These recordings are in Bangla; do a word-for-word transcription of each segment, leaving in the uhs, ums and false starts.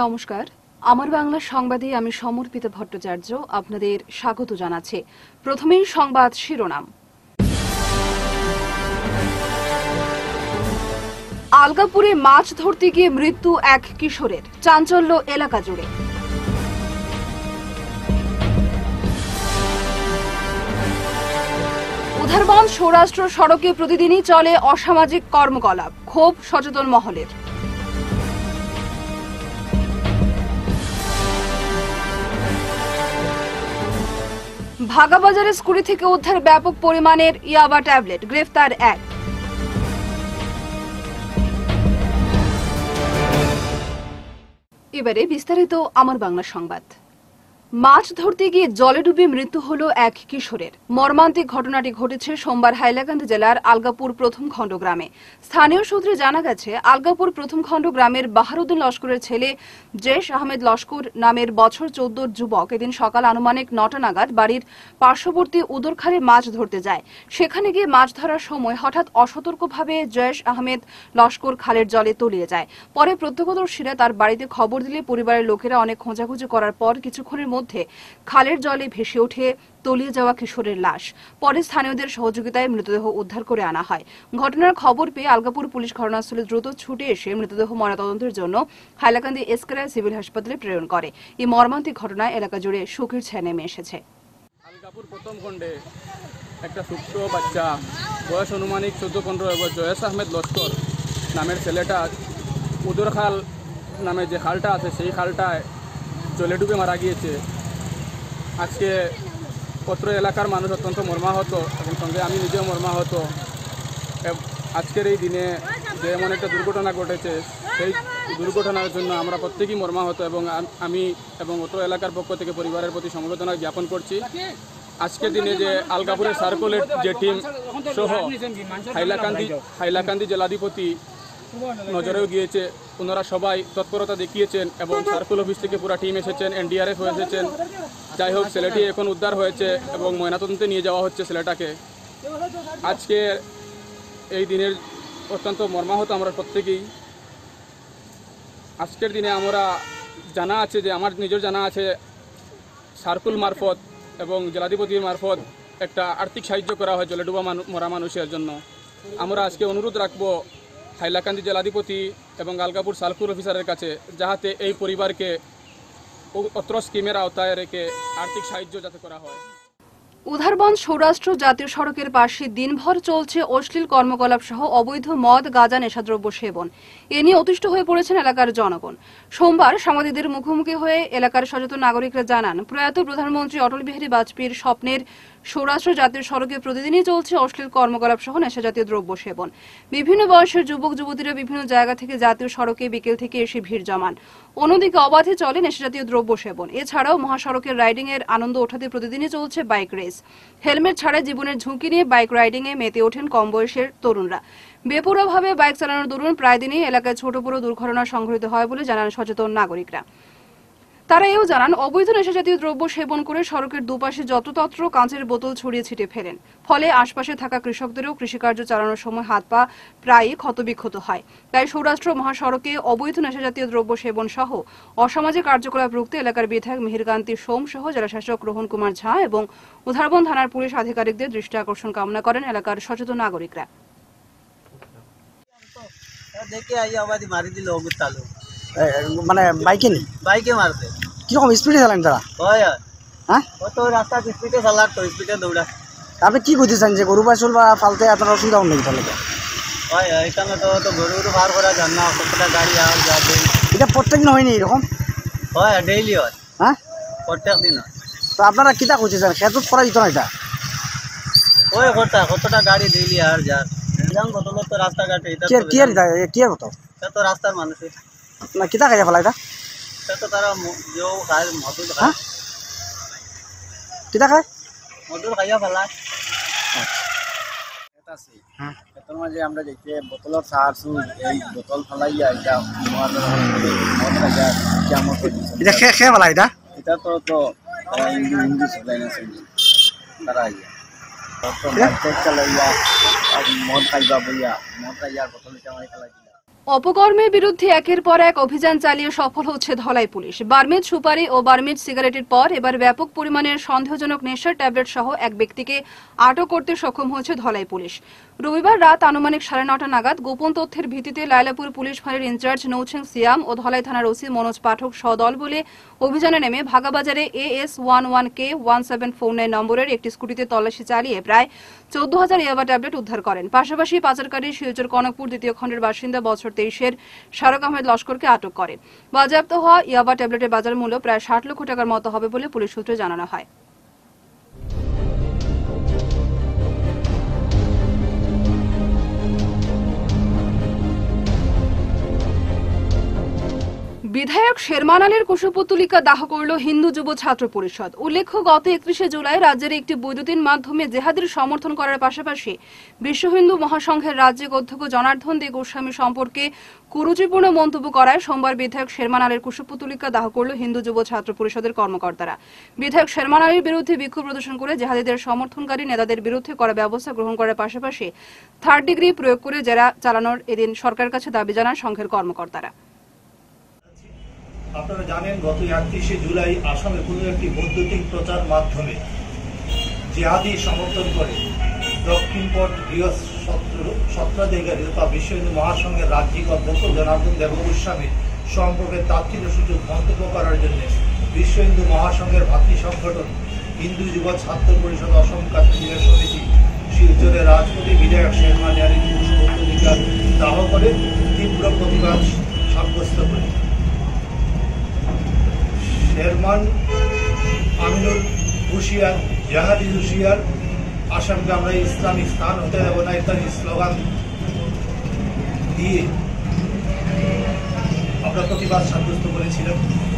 নমস্কার, আমার বাংলা সংবাদে আমি সমর্পিত ভট্টাচার্য আপনাদের স্বাগত জানাচ্ছি। প্রথমেই সংবাদ শিরোনাম। আলগাপুরে মাছ ধরতে গিয়ে মৃত্যু এক কিশোরের, চাঞ্চল্য এলাকা জুড়ে। উধারবন্দ সৌরাষ্ট্র সড়কে প্রতিদিনই চলে অসামাজিক কর্মকলাপ, ক্ষোভ সচেতন মহলের। ভাগাবাজারে স্কুটি থেকে উদ্ধার ব্যাপক পরিমাণের ইয়াবা ট্যাবলেট, গ্রেফতার এক। এবারে বিস্তারিত আমার বাংলা সংবাদ। মাছ ধরতে গিয়ে জলে ডুবে মৃত্যু হল এক কিশোরের। মর্মান্তিক ঘটনাটি ঘটেছে সোমবার হাইলাকান্দি জেলার আলগাপুর প্রথম খণ্ড গ্রামে। স্থানীয় সূত্রে জানা গেছে, আলগাপুর প্রথম খণ্ড গ্রামের বাহারুদ্দিন লস্করের ছেলে জেশ আহমেদ লস্কর নামের বছর চোদ্দোর যুবক এদিন সকাল আনুমানিক নটা নাগাদ বাড়ির পার্শ্ববর্তী উদরখালে মাছ ধরতে যায়। সেখানে গিয়ে মাছ ধরার সময় হঠাৎ অসতর্কভাবে জেশ আহমেদ লস্কর খালের জলে তলিয়ে যায়। পরে প্রত্যক্ষদর্শীরা তার বাড়িতে খবর দিলে পরিবারের লোকেরা অনেক খোঁজাখুঁজি করার পর কিছুক্ষণের মধ্যে খালের জলে ভেসে ওঠে তলিয়ে যাওয়া কিশোরের লাশ। পরে স্থানীয়দের সহযোগিতায় মৃতদেহ উদ্ধার করে আনা হয়। ঘটনার খবর পেয়ে আলগাপুর পুলিশ ঘটনাস্থলে দ্রুত ছুটে এসে মৃতদেহ ময়নাতদন্তের জন্য হাইলাকান্দি এসকেরায় সিভিল হাসপাতালে প্রেরণ করে। এই মর্মান্তিক ঘটনায় এলাকা জুড়ে শোকের ছায়া নেমে এসেছে। আলগাপুর প্রথম খণ্ডে একটা ছোট্ট বাচ্চা, বয়স অনুমানিক চোদ্দ পনেরো বছর, জয়েস আহমেদ লস্কর নামের ছেলেটা উদরখাল নামে যে খালটা আছে সেই খালটায় জলে ডুবে মারা গিয়েছে। আজকে পত্র এলাকার মানুষ অত্যন্ত মর্মাহত এবং সঙ্গে আমি নিজেও মর্মাহত। আজকের এই দিনে যে এমন একটা দুর্ঘটনা ঘটেছে, সেই দুর্ঘটনার জন্য আমরা প্রত্যেকেই মর্মাহত এবং আমি এবং অত্র এলাকার পক্ষ থেকে পরিবারের প্রতি সমবেদনা জ্ঞাপন করছি। আজকের দিনে যে আলগাপুরের সার্কুলের যে টিম সহ হাইলাকান্দি হাইলাকান্দি জেলাধিপতি নজরেও গিয়েছে, ওনারা সবাই তৎপরতা দেখিয়েছেন এবং সার্কুল অফিস থেকে পুরো টিম এসেছেন, এনডিআরএফ এসেছেন। যাই হোক, ছেলেটি এখন উদ্ধার হয়েছে এবং ময়নাতদন্তে নিয়ে যাওয়া হচ্ছে ছেলেটাকে। আজকে এই দিনের অত্যন্ত মর্মাহত আমরা প্রত্যেকেই। আজকের দিনে আমরা জানা আছে যে আমার নিজের জানা আছে সার্কুল মারফত এবং জেলাধিপতির মারফত একটা আর্থিক সাহায্য করা হয় জলে ডুবা মরা মানুষের জন্য। আমরা আজকে অনুরোধ রাখবো হাইলাকান্দি জেলাধিপতি এবং আলগাপুর সার্কুল অফিসারের কাছে, যাহাতে এই পরিবারকে অত্র স্কিমের আওতায় রেখে আর্থিক সাহায্য যাতে করা হয়। উধারবন্দ সৌরাষ্ট্র জাতীয় সড়কের পাশে দিনভর চলছে অশ্লীল কর্মকলাপ সহ অবৈধ মদ, গাঁজা, নেশাদ্রব্য সেবন। এ নিয়ে অতিষ্ঠ হয়ে পড়েছেন এলাকার জনগণ। সোমবার সাংবাদিকদের মুখোমুখি হয়ে এলাকার সচেতন নাগরিকরা জানান, প্রয়াত প্রধানমন্ত্রী অটল বিহারী বাজপেয়ীর স্বপ্নের সৌরাষ্ট্র জাতীয় সড়কে প্রতিদিনই চলছে অশ্লীল কর্মকলাপ সহ নেশাজাতীয় দ্রব্য সেবন। বিভিন্ন বয়সের যুবক যুবতীরা বিভিন্ন জায়গা থেকে জাতীয় সড়কে বিকেল থেকে এসে ভিড় জমান। অন্যদিকে অবাধে চলে নেশাজাতীয় দ্রব্য সেবন। এছাড়াও মহাসড়কের রাইডিং এর আনন্দ ওঠাতে প্রতিদিনই চলছে বাইক রেস। হেলমেট ছাড়া জীবনের ঝুঁকি নিয়ে বাইক রাইডিং এ মেতে ওঠেন কম বয়সের তরুণরা। বেপরোয়াভাবে বাইক চালানোর দরুন প্রায় দিনই এলাকায় ছোট বড় দুর্ঘটনা সংঘটিত হয় বলে জানান সচেতন নাগরিকরা। তারা এও জানান, অবৈধ নেশাজাতীয় দ্রব্য সেবন করে সড়কের দুপাশে যত্রতত্র কাঁচের বোতল ছড়িয়ে ছিটে ফেলেন। ফলে আশপাশে থাকা কৃষকদেরও কৃষিকার্য চালানোর সময় হাত পা প্রায়ই ক্ষতবিক্ষত হয়। তাই সৌরাষ্ট্র মহাসড়কে অবৈধ নেশাজাতীয় দ্রব্য সেবন সহ অসামাজিক কার্যকলাপ রুখতে এলাকার বিধায়ক মিহিরকান্তি সোম সহ জেলাশাসক রোহন কুমার ঝা এবং উধারবন্দ থানার পুলিশ আধিকারিকদের দৃষ্টি আকর্ষণ কামনা করেন এলাকার সচেতন নাগরিকরা। দেখে আই আবাদি মারি দিল অগুতালো, মানে বাইকে নি বাইকে মারতে কিরকম স্পিডে চালান তারা? হয় হ্যাঁ, কত রাস্তা স্পিডে চালাক, তো স্পিডে দৌড়া। আপনি কি করতেছেন যে গরু বাছুর বা ফালতে আপনার অসুবিধা হন নাকি? তাহলে হয় এখানে তো তো গরু গরু বার করা যান না, কতটা গাড়ি আর যাবে। এটা প্রত্যেক দিন হয়নি এরকম? হয় ডেইলি হয়। হ্যাঁ, প্রত্যেক দিন হয়। তো আপনারা কিতা করতেছেন? খেত করা যেত না এটা? ওই কটা কতটা গাড়ি ডেইলি আর যার এরকম কত লোক তো রাস্তাঘাটে। এটা কি কি আর কি আর হতো? এটা তো রাস্তার মানুষের না কিতা খাইয়া ফেলা এটা? এটা তো তারা যে খায় মধুর খায়। কিতা খায়? মধুর খাইয়া ফেলায়। হ্যাঁ, এটার মাঝে আমরা দেখতে বোতলের সার সুদ এই বোতল ফেলাইয়া এটা এটা খেয়ে খেয়ে ফেলা এটা? এটা তো তো হিন্দু সাপ্লাই না তারা চালাইয়া মদ খাইবা বইয়া মদ খাইয়া বোতল এটা মারি ফেলাই দিলা। অপকর্মের বিরুদ্ধে একের পর এক অভিযান চালিয়ে সফল হচ্ছে ধলাই পুলিশ। বার্মিজ সুপারি ও বার্মিজ সিগারেটের পর এবার ব্যাপক পরিমাণের সন্দেহজনক নেশার ট্যাবলেট সহ এক ব্যক্তিকে আটক করতে সক্ষম হয়েছে ধলাই পুলিশ। রবিবার রাত আনুমানিক সাড়ে নটা নাগাদ গোপন তথ্যের ভিত্তিতে লায়লাপুর পুলিশ ফাঁড়ির ইনচার্জ নৌছেং সিয়াম ও ধলাই থানার ওসি মনোজ পাঠক সদল বলে অভিযানে নেমে ভাগাবাজারে A S one one K one seven four nine নম্বরের একটি স্কুটিতে তল্লাশি চালিয়ে প্রায় চোদ্দ হাজার ইয়াবা ট্যাবলেট উদ্ধার করেন। পাশাপাশি পাচারকারী শিলচর কনকপুর দ্বিতীয় খণ্ডের বাসিন্দা বছর তেইশের শারক আহমেদ লস্করকে আটক করে। বাজেয়াপ্ত হওয়া ইয়াবা ট্যাবলেটের বাজার মূল্য প্রায় ষাট লক্ষ টাকার মতো হবে বলে পুলিশ সূত্রে জানানো হয়। বিধায়ক শেরমান আলীর কুশপুত্তলিকা দাহ করল হিন্দু যুব ছাত্র পরিষদ। উল্লেখ্য, গত একত্রিশে জুলাই রাজ্যের একটি বৈদ্যুতিন মাধ্যমে জেহাদের সমর্থন করার পাশাপাশি বিশ্ব হিন্দু মহাসংঘের রাজ্যিক অধ্যক্ষ জনার্দন দে গোস্বামী সম্পর্কে কুরুচিপূর্ণ মন্তব্য করায় সোমবার বিধায়ক শেরমান আলীর কুশপুত্তলিকা দাহ করল হিন্দু যুব ছাত্র পরিষদের কর্মকর্তারা। বিধায়ক শেরমান আলীর বিরুদ্ধে বিক্ষোভ প্রদর্শন করে জেহাদিদের সমর্থনকারী নেতাদের বিরুদ্ধে করা ব্যবস্থা গ্রহণ করার পাশাপাশি থার্ড ডিগ্রি প্রয়োগ করে জেরা চালানোর এদিন সরকারের কাছে দাবি জানান সংঘের কর্মকর্তারা। আপনারা জানেন, গত একত্রিশে জুলাই আসামে কোনো একটি বৈদ্যুতিক প্রচার মাধ্যমে জিহাদি সমর্থন করে দক্ষিণপট গৃহ সত্রাধিকারী তথা বিশ্ব হিন্দু মহাসংঘের রাজ্যিক অধ্যক্ষ জনার্দন দেব গোস্বামী সম্পর্কে তাচ্ছিল্যসূচক মন্তব্য করার জন্য বিশ্ব হিন্দু মহাসংঘের ভাতৃ সংগঠন হিন্দু যুব ছাত্র পরিষদ অসম কাশ্মীর সমিতি শিলচরের রাজপথে বিধায়ক শেরমান আলীর কুশপুত্তলিকা দাহ করে তীব্র প্রতিবাদ সাব্যস্ত করে। শেরমান আমিনুল হুশিয়ার, জাহাদি হুশিয়ার, আসামকে আমরা ইসলামিক স্থান হতে দেব না ইত্যাদি স্লোগান দিয়ে আমরা প্রতিবাদ সাব্যস্ত করেছিলাম।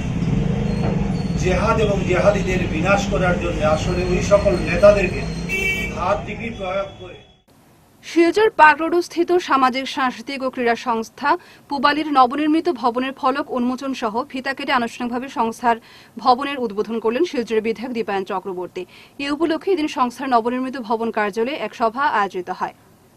জেহাদ এবং জেহাদিদের বিনাশ করার জন্য আসলে ওই সকল নেতাদেরকে হাত ডিগ্রি প্রয়োগ করে শিলচর পার্ক রোড স্থিত সামাজিক সাংস্কৃতিক ও ক্রীড়া সংস্থা পুবালির নবনির্মিত ভবনের ফলক উন্মোচন সহ ফিতা কেটে আনুষ্ঠানিকভাবে সংস্থার ভবনের উদ্বোধন করলেন শিলচরের বিধায়ক দীপায়ন চক্রবর্তী। এ উপলক্ষে এদিন সংস্থার নবনির্মিত ভবন কার্যালয়ে এক সভা আয়োজিত হয়।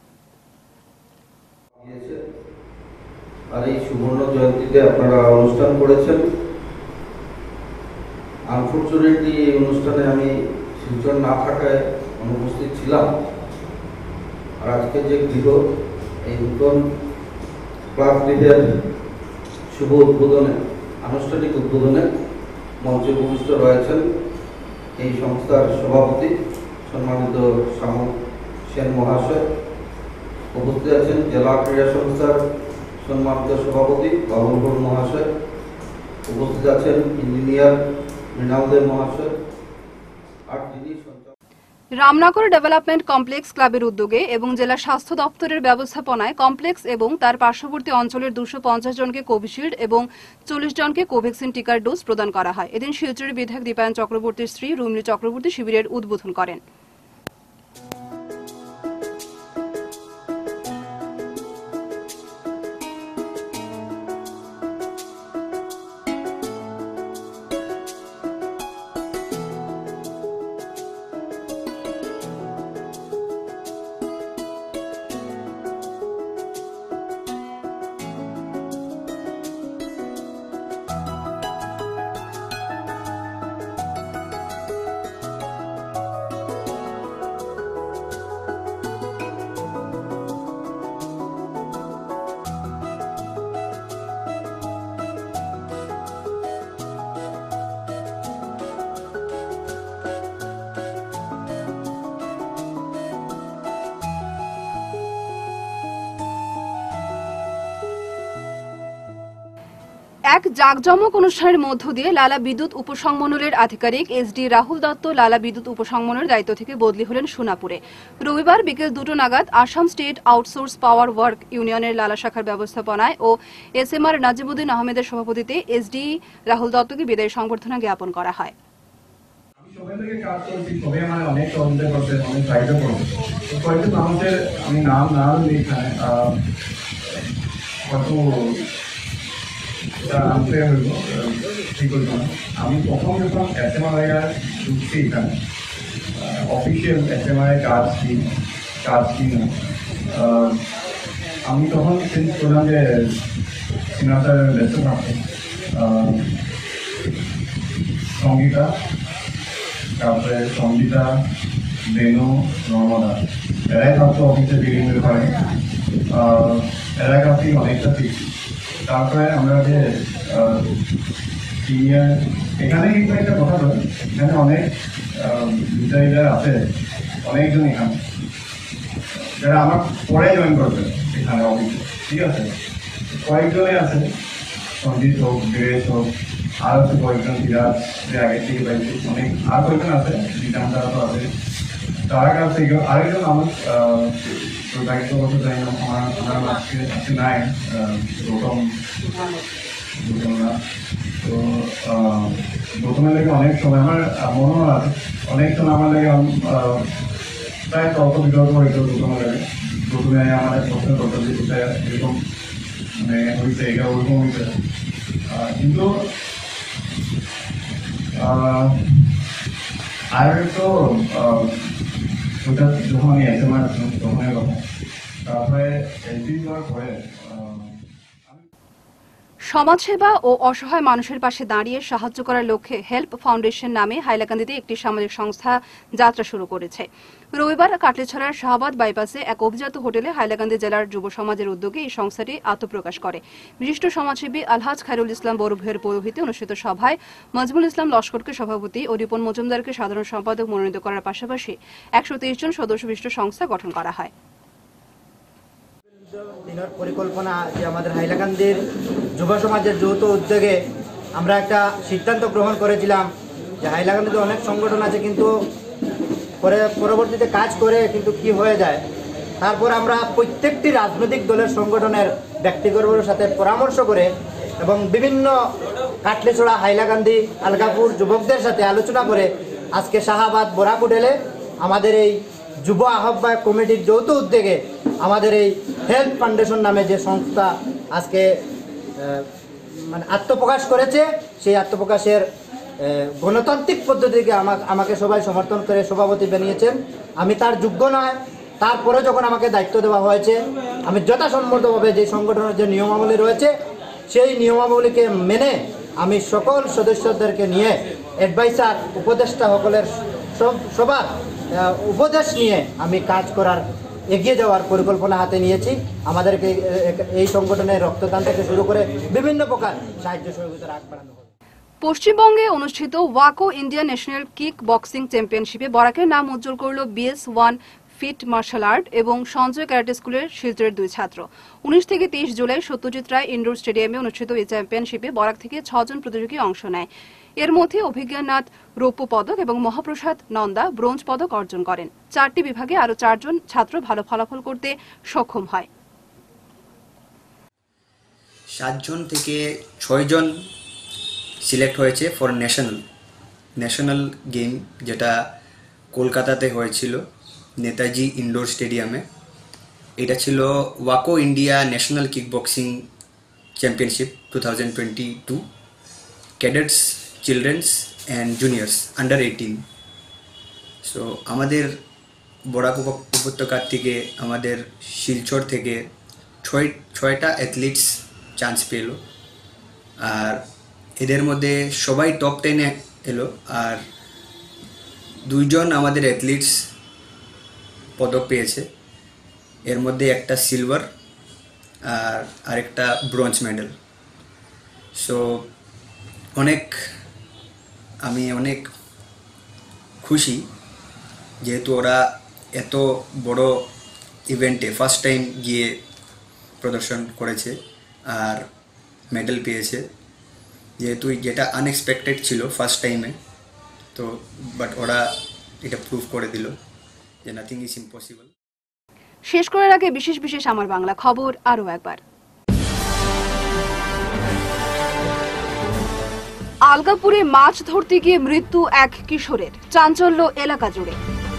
আর এই সুবর্ণ জয়ন্তীতে আপনারা অনুষ্ঠান করেছেন। আনফরচুনেটলি এই অনুষ্ঠানে আমি শিলচর না থাকায় অনুপস্থিত ছিলাম। আর আজকে যে গৃহ এই নতুন ক্লাবটিদের শুভ উদ্বোধনে আনুষ্ঠানিক উদ্বোধনে মঞ্চে উপবিষ্ট রয়েছেন এই সংস্থার সভাপতি সম্মানিত শ্যামল সেন মহাশয়, উপস্থিত আছেন জেলা ক্রীড়া সংস্থার সম্মানিত সভাপতি বাবুল ঘোষ মহাশয়, উপস্থিত আছেন ইঞ্জিনিয়ার মৃণাল দেব মহাশয়। আর যিনি রামনগর ডেভেলপমেন্ট কমপ্লেক্স ক্লাবের উদ্যোগে এবং জেলা স্বাস্থ্য দপ্তরের ব্যবস্থাপনায় কমপ্লেক্স এবং তার পার্শ্ববর্তী অঞ্চলের দুশো পঞ্চাশ জনকে কোভিশিল্ড এবং চল্লিশ জনকে কোভ্যাক্সিন টিকার ডোজ প্রদান করা হয়। এদিন শিলচরের বিধায়ক দীপায়ন চক্রবর্তীর স্ত্রী রুমলি চক্রবর্তী শিবিরের উদ্বোধন করেন। এক জাঁকজমক অনুষ্ঠানের মধ্য দিয়ে লালা বিদ্যুৎ উপসংমণ্ডলের আধিকারিক এস ডি রাহুল দত্ত লালা বিদ্যুৎ উপসংমণ্ডলের দায়িত্ব থেকে বদলি হলেন সোনাপুরে। রবিবার বিকেল দুটো নাগাদ Assam state outsource power work ইউনিয়নের লালা শাখার ব্যবস্থাপনায় ও এস এম আর নাজিবুদ্দিন আহমেদের সভাপতিতে এস ডি রাহুল দত্তকে বিদায়ী সংবর্ধনা জ্ঞাপন করা হয়। আমি প্রথম যখন এস এম আর ঢুকছি এখানে অফিসিয়াল এস এম আর কাজ কি কাজ কি না আমি তখন চিন্তা করলাম যে সিনেমাটা ব্যস্ত থাকতো সঙ্গীতা, তারপরে সঙ্গীতা, বেনু, নর্মদা এরাই থাকতো অফিসে বিভিন্ন ব্যাপারে। এরাই কাছ থেকে অনেকটা শিখছি। তারপরে আমরা যে সিনিয়র এখানে কিন্তু একটা কথা বলে, এখানে অনেক বিচারীরা আছে, অনেকজন এখানে যারা আমার পরে জয়েন করবে এখানে অফিসে, ঠিক আছে? কয়েকজনে আছে, সঞ্জিত হোক, বীরেশ হোক, আর হচ্ছে কয়েকজন সিরাজ আগের থেকে পাইছে, অনেক আর কয়েকজন আছে, রিটার্ন তারা তো আছে। তারা কাছ থেকে আরেকজন আমার দায়িত্ব করতে চাই না, আমার আমার আজকে আজকে নাই গৌতম গৌতম না। তো প্রথমে লেগে অনেক সময় আমার মনেও আছে, অনেক সময় আমার লেগে প্রায় তর্ক বিতর্ক হইতো। প্রথমে লাগে প্রথমে আমাদের প্রশ্ন করতো যে কোথায় এরকম মানে হয়েছে, এটা ওরকম হয়েছে। কিন্তু আর তো ওটা যখন আমি এসে মার তখনের কথা, তারপরে এলপি যাওয়ার পরে সমাজসেবা ও অসহায় মানুষের পাশে দাঁড়িয়ে সাহায্য করার লক্ষ্যে হেল্প ফাউন্ডেশন নামে হাইলাকান্দিতে একটি সামাজিক সংস্থা যাত্রা শুরু করেছে। রবিবার কাটলিছড়ার শাহবাদ বাইপাসে এক অভিজাত হোটেলে হাইলাকান্দি জেলার যুব সমাজের উদ্যোগে এই সংস্থাটি আত্মপ্রকাশ করে। বিশিষ্ট সমাজসেবী আলহাজ খায়রুল ইসলাম বড়ভূঁইয়ের পৌরোহিত্যে অনুষ্ঠিত সভায় মজমুল ইসলাম লস্করকে সভাপতি ও রিপন মজুমদারকে সাধারণ সম্পাদক মনোনীত করার পাশাপাশি একশো তেইশ জন সদস্য বিশিষ্ট সংস্থা গঠন করা হয়। দিনের পরিকল্পনা যে আমাদের হাইলাকান্দির যুব সমাজের যৌথ উদ্যোগে আমরা একটা সিদ্ধান্ত গ্রহণ করেছিলাম যে হাইলাকান্দিতে অনেক সংগঠন আছে, কিন্তু পরে পরবর্তীতে কাজ করে কিন্তু কি হয়ে যায়। তারপর আমরা প্রত্যেকটি রাজনৈতিক দলের সংগঠনের ব্যক্তিগণের সাথে পরামর্শ করে এবং বিভিন্ন কাটলিছড়া, হাইলাকান্দি, আলগাপুর যুবকদের সাথে আলোচনা করে আজকে শাহবাদ বরাক হোটেলে আমাদের এই যুব আহ্বায়ক কমিটির যৌথ উদ্যোগে আমাদের এই হেল্প ফাউন্ডেশন নামে যে সংস্থা আজকে মানে আত্মপ্রকাশ করেছে, সেই আত্মপ্রকাশের গণতান্ত্রিক পদ্ধতিকে আমাকে সবাই সমর্থন করে সভাপতি বানিয়েছেন। আমি তার যোগ্য নয়, তারপরে যখন আমাকে দায়িত্ব দেওয়া হয়েছে আমি যথাসম্মতভাবে যে সংগঠনের যে নিয়মাবলী রয়েছে সেই নিয়মাবলীকে মেনে আমি সকল সদস্যদেরকে নিয়ে অ্যাডভাইসার, উপদেষ্টা সকলের সবার উপদেশ নিয়ে আমি কাজ করার এগিয়ে যাওয়ার পরিকল্পনা হাতে নিয়েছি। আমাদেরকে এই সংগঠনের রক্তদান থেকে শুরু করে বিভিন্ন প্রকার সাহায্য সহযোগিতার আগ বাড়ানো হবে। পশ্চিমবঙ্গে অনুষ্ঠিত ওয়াকো ইন্ডিয়া ন্যাশনাল কিক বক্সিং চ্যাম্পিয়নশিপে বরাকের নাম উজ্জ্বল করল BS one fit martial art এবং সঞ্জয় ক্যারাটে স্কুলের শিলচরের দুই ছাত্র। উনিশ থেকে তেইশ জুলাই সত্যজিৎ রায় ইনডোর স্টেডিয়ামে অনুষ্ঠিত এই চ্যাম্পিয়নশিপে বরাক থেকে ছজন প্রতিযোগী অংশ নেয়। এর মধ্যে অভিজ্ঞানাথ রৌপ্য পদক এবং মহাপ্রসাদ নন্দা ব্রোঞ্জ পদক অর্জন করেন। চারটি বিভাগে আরও চারজন ছাত্র ভালো ফলাফল করতে সক্ষম হয়। সাতজন থেকে ছয়জন সিলেক্ট হয়েছে ফর ন্যাশনাল ন্যাশনাল গেম, যেটা কলকাতাতে হয়েছিল নেতাজি ইনডোর স্টেডিয়ামে। এটা ছিল ওয়াকো India national kick boxing championship two thousand twenty two cadets, children's and juniors under eighteen. So আমাদের বরাক উপত্যকার থেকে, আমাদের শিলচর থেকে ছয় ছয়টা অ্যাথলিটস চান্স পেল, আর এদের মধ্যে সবাই টপ টেনে এলো, আর দুইজন আমাদের অ্যাথলিটস পদক পেয়েছে। এর মধ্যে একটা সিলভার আর আরেকটা ব্রোঞ্জ মেডেল। সো অনেক আমি অনেক খুশি, যেহেতু ওরা এত বড় ইভেন্টে ফার্স্ট টাইম গিয়ে প্রদর্শন করেছে আর মেডেল পেয়েছে, যেহেতু যেটা আনএক্সপেক্টেড ছিল ফার্স্ট টাইমে। তো বাট ওরা এটা প্রুভ করে দিল যে নাথিং ইজ ইম্পসিবল। শেষ করার আগে বিশেষ বিশেষ আমার বাংলা খবর আরও একবার। আলগাপুরে মাছ ধরতে গিয়ে মৃত্যু এক কিশোরের, চাঞ্চল্য এলাকা জুড়ে।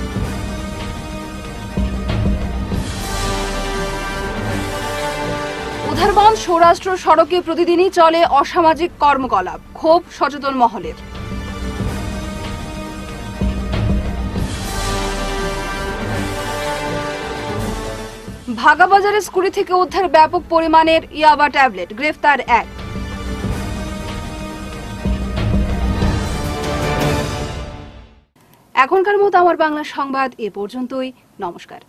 উধারবন্দ সৌরাষ্ট্র সড়কে প্রতিদিনই চলে অসামাজিক কর্মকলাপ, ক্ষোভ সচেতন মহলের। ভাগাবাজারের স্কুলে থেকে উদ্ধার ব্যাপক পরিমাণের ইয়াবা ট্যাবলেট, গ্রেফতার এক। এখনকার মতো আমার বাংলা সংবাদ এ পর্যন্তই। নমস্কার।